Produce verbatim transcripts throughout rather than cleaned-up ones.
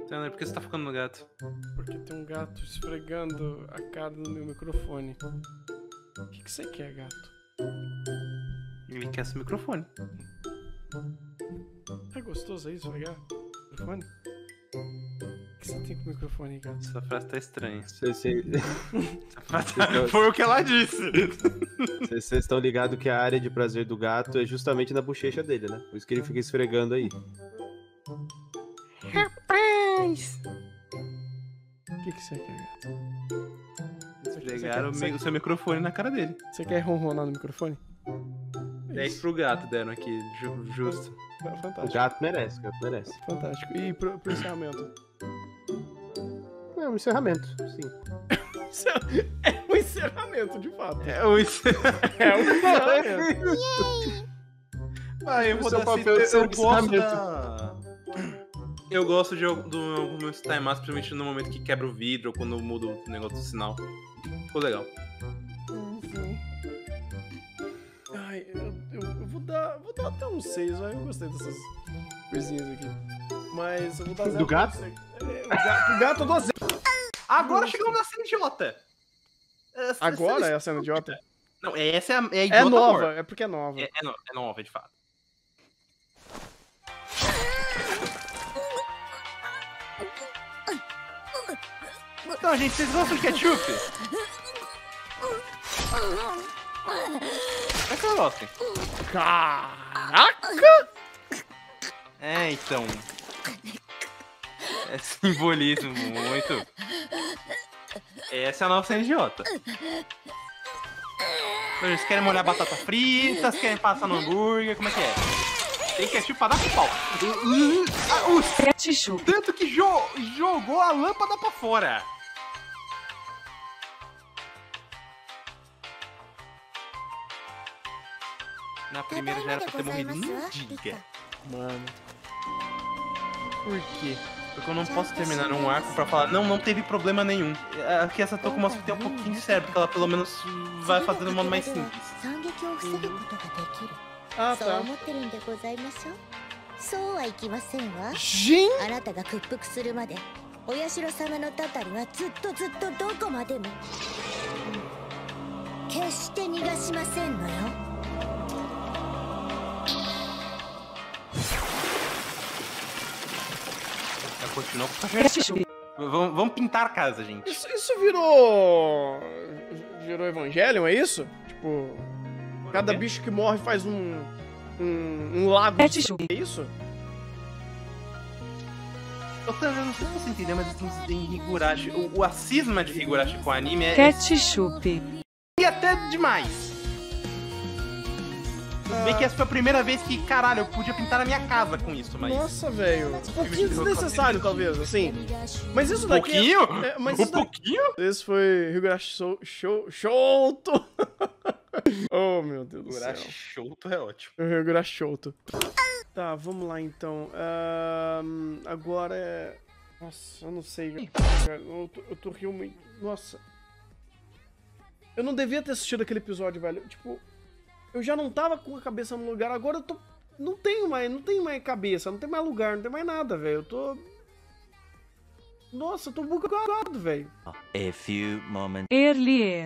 Tanner, por que você tá ficando no gato? Porque tem um gato esfregando a cara no meu microfone. O que, que você quer, gato? Ele quer seu microfone. É gostoso aí esfregar o microfone? O que você tem com o microfone, gato? Essa frase tá estranha. Vocês Essa frase tá... Foi o que ela disse. estão ligados que a área de prazer do gato é justamente na bochecha dele, né? Por isso que ele fica esfregando aí. Rapaz! O que, que você quer, gato? Esfregaram Você quer- o seu microfone na cara dele. Você quer ronronar no microfone? dez pro gato deram aqui, ju- justo. É O fantástico. gato merece, o gato merece. Fantástico. E pro, pro encerramento? É um encerramento, sim. É um encerramento, de fato. É o isso. É um encerramento. Ah, eu vou O seu dar papel assim, é ser eu um gosto encerramento. da... Eu gosto de algum- do alguns timeouts, principalmente no momento que quebra o vidro ou quando muda o negócio do sinal. Ficou legal. Ai, eu, eu, eu vou dar. Vou dar até um seis, vai. Eu gostei dessas coisinhas aqui. Mas eu vou dar zero. Do gato? É, o gato, o gato eu dou zero. Agora chegamos na cena idiota. Essa- Agora essa- é a cena idiota? Não, essa é a, é a É idiota nova, horror. é porque é nova. É, é, no- é nova, de fato. Então, gente, vocês gostam de ketchup? É que eu gosto. Caraca! É, então. É simbolismo muito. Essa é a nova cena idiota. Eles querem molhar batata frita, querem passar no hambúrguer, como é que é? Tem ketchup pra dar pro pau. Ah, o Ketchup. tanto que jo jogou a lâmpada pra fora. Na primeira já era pra ter morrido. Não diga. Mano. Por quê? Porque eu não posso terminar um arco pra falar, não, não teve problema nenhum. Aqui essa Tokumasu tem um pouquinho de cérebro, porque ela pelo menos vai fazer de um modo mais simples. Ah, そう tá. 思ってるんでございましょう。そうはいきませんわ。 Gente! あなたが屈服するまで、お社様のたたりはずっとずっとどこまでも決して逃がしませんのよ。 Ela continuou com o cachorro. Ketchup. Vamos, vamos pintar a casa, gente. Isso, isso virou. Virou Evangelion, é isso? Tipo. Cada bicho que morre faz um. Um, um lago de Ketchup. sangue, é isso? Eu também não sei se você entendeu, mas estamos em Higurashi. O, o a cisma de Higurashi com o anime é, Ketchup. é até demais. Tudo bem que essa foi a primeira vez que, caralho, eu podia pintar a minha casa com isso, mas... Nossa, velho. Um pouquinho desnecessário, talvez, assim. Mas isso Um daqui. pouquinho? É, mas Um isso daqui... pouquinho? Esse foi Higurashi Show. Show. Shouto! Oh, meu Deus do céu. Higurashi Shouto é ótimo. Higurashi Shouto. Tá, vamos lá então. Ahn, agora é. Nossa, eu não sei, cara. Eu tô, eu tô realmente. Nossa. Eu não devia ter assistido aquele episódio, velho. Tipo, eu já não tava com a cabeça no lugar, agora eu tô. Não tenho mais, não tenho mais cabeça, não tem mais lugar, não tem mais nada, velho. Eu tô. Nossa, eu tô bugado, velho. A few moments. Earlier.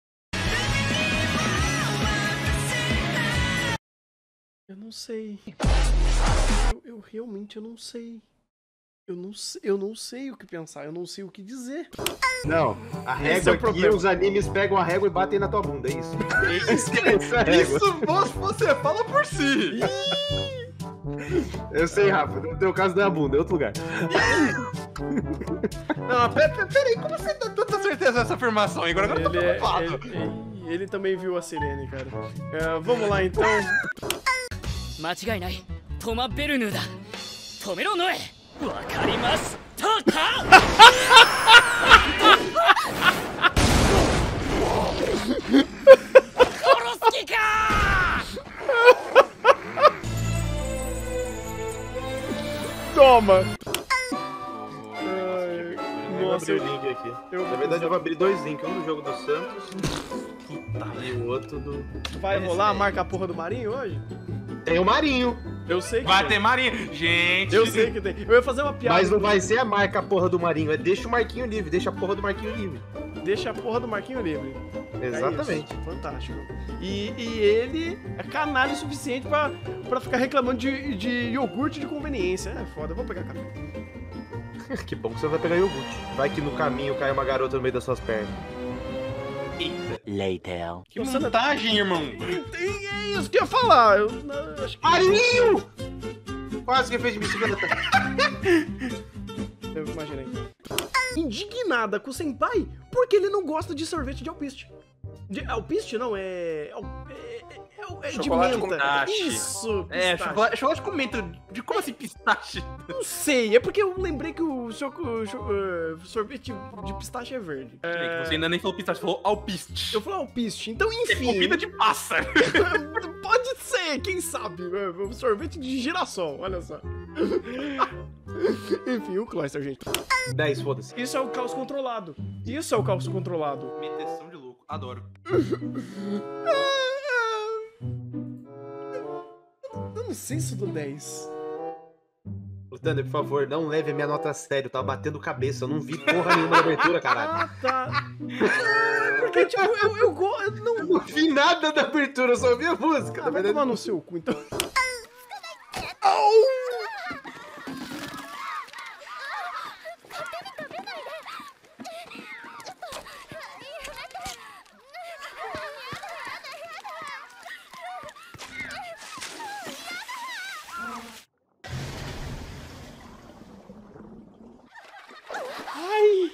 Eu não sei. Eu, eu realmente eu não sei. Eu não sei, eu não sei o que pensar, eu não sei o que dizer. Não, a Esse régua é o aqui, problema. os animes pegam a régua e batem na tua bunda, é isso. Essa é a régua. Isso você fala por si. Eu sei, Rafa, no teu caso não é a bunda, é outro lugar. Não, pera, pera aí, como você dá tanta certeza nessa afirmação? Agora eu tô Ele, é- preocupado. ele, ele, ele também viu a sirene, cara. É, vamos lá então. 間違いない。トマベルヌだ。止めろノエ。わかりましたか。殺す気か。 Toma! Eu vou Nossa, abrir o link aqui. eu Na vou verdade, eu vou abrir dois links, um do jogo do Santos e o outro do... Vai rolar, marca a porra do Marinho hoje? Tem o Marinho. Eu sei que Vai tem. ter marinho. Gente. Eu sei que tem. Eu ia fazer uma piada. Mas não vai ser a marca a porra do Marinho, é deixa o Marquinho livre, deixa a porra do Marquinho livre. Deixa a porra do Marquinho livre. Exatamente. É isso. Fantástico. E, e ele é canalha o suficiente pra, pra ficar reclamando de, de iogurte de conveniência. É foda, eu vou pegar café. Que bom que você vai pegar iogurte. Vai que no caminho cai uma garota no meio das suas pernas. Later. Que montagem, irmão. Tem, é isso que eu ia falar. Eu, eu acho que... Marinho! Quase que fez de bicicleta. Eu imaginei. Indignada com o senpai porque ele não gosta de sorvete de alpiste. De alpiste não, é... É, é, é de Chocolate menta. com pistache. Isso, É, pistache. chocolate, chocolate com menta. De como assim pistache? Não sei, é porque eu lembrei que o choco, cho- uh, sorvete de pistache é verde. Peraí, que você ainda nem falou pistache, você falou alpiste. Eu falei alpiste, então É enfim. comida de pássaro. Pode ser, quem sabe? O sorvete de girassol, olha só. Enfim, o Cloyster, gente. dez, foda-se. Isso é o caos controlado. Isso é o caos controlado. Meteção de louco, adoro. Eu não sei se eu dou dez. Thunder, por favor, não leve a minha nota a sério, tá batendo cabeça, eu não vi porra nenhuma na abertura, caralho. Ah, tá. É, porque, tipo, eu, eu gosto. Eu não. Eu não vi nada da abertura, eu só vi a música. Ah, na vai verdade, tomar no seu cu, então. Ai!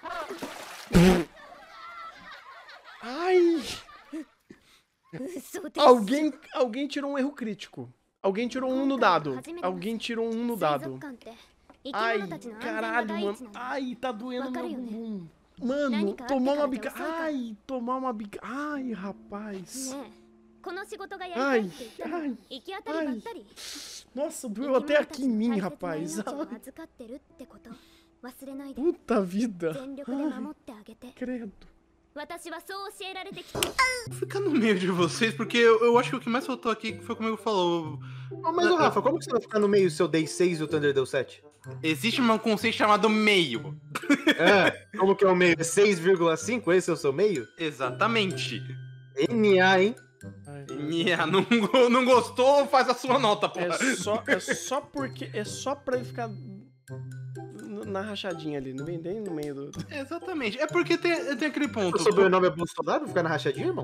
Ai! 嘘です。 Alguém, alguém tirou um erro crítico. Alguém tirou um no dado. Alguém tirou um no 水 dado. 族館って生き Ai, 物たちの安全が caralho, 第 mano. 一なの。 Ai, tá doendo meu Vacarinho, né? bumbum. Mano, Nani-ka tomar uma atte bica. kara dosou Ai, tomar uma bica. Ai, rapaz. ねえこの仕事がやりたい Ai, って言ったの ai. 行き当たりばったり。 Nossa, 生き doeu 物 até た aqui ち em の mim, 大切な rapaz. 命を Ai, 預かってるってこと忘れないで puta vida. 全力で Ai, 守ってあげて credo. 私はそう教えられてきた Vou ficar no meio de vocês, porque eu, eu acho que o que mais faltou aqui foi como eu falou. Ah, mas, ô, Rafa, como que você vai ficar no meio se eu dei seis e o Thunder deu sete? Existe um conceito chamado meio. É, como que é o meio? É seis vírgula cinco? Esse é o seu meio? Exatamente. N A, hein? Ai. Nha, não, go- não gostou, faz a sua nota, pô. É só, é só porque. É só pra ele ficar n- na rachadinha ali. Não vem nem no meio do. Exatamente. É porque tem, tem aquele O ponto. sobrenome é Bolsonaro? Vou ficar na rachadinha, irmão?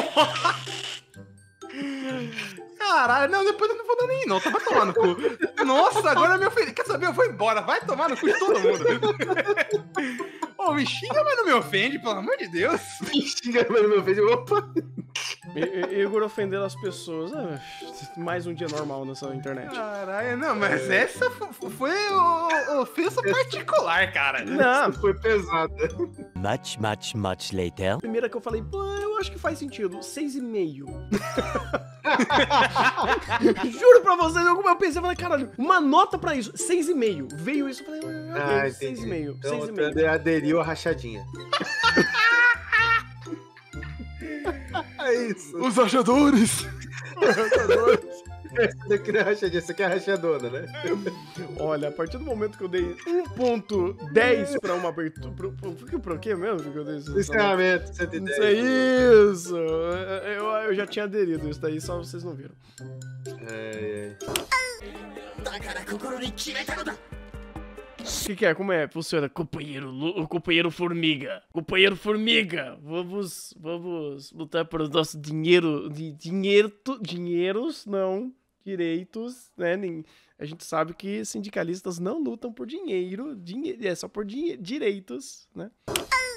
Caralho, não, depois eu não vou dar nem nota, vai tomar no cu. Nossa, agora me ofendi. Quer saber? Eu vou embora, vai tomar no cu de todo mundo. Ô, me xinga, mas não me ofende, pelo amor de Deus. Xinga no meu vídeo. Opa! I- I- Igor ofendendo as pessoas. Ah, mais um dia normal nessa internet. Caralho, não, mas essa fo- foi o- ofensa particular, cara. Não, Foi pesada. Much, much, much later. primeira que eu falei, pô, eu acho que faz sentido. Seis e meio. Juro pra vocês, eu eu pensei, eu falei, caralho, uma nota pra isso. Seis e meio. Veio isso, eu falei, ah, ok, Ah, seis entendi. e meio. Então Seis o e meio. Thunder aderiu à rachadinha. É isso. Os achadores. Essa daqui não é rachadinha, essa aqui é a rachadona, né? Olha, a partir do momento que eu dei um ponto dez pra uma abertura. Pro, pro, pro, pro quê mesmo que eu dei isso? Encerramento, cento e dez. Isso é isso! Eu, eu já tinha aderido, isso daí só vocês não viram. É, é. O que, que é? Como é? Funciona? Companheiro, lu- companheiro formiga. Companheiro formiga. Vamos, vamos lutar para o nosso dinheiro. Di, dinheiro, tu- dinheiros, não direitos, né? Nem- a gente sabe que sindicalistas não lutam por dinheiro. Dinhe, é só por dinhe, direitos, né?